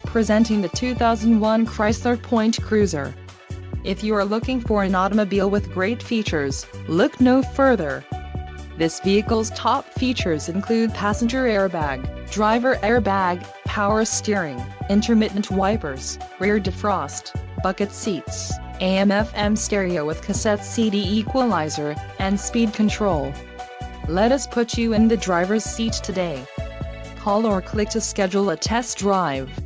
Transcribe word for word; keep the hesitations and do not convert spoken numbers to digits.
Presenting the two thousand one Chrysler P T Cruiser. If you are looking for an automobile with great features, look no further. This vehicle's top features include passenger airbag, driver airbag, power steering, intermittent wipers, rear defrost, bucket seats, A M F M stereo with cassette C D equalizer, and speed control. Let us put you in the driver's seat today. Call or click to schedule a test drive.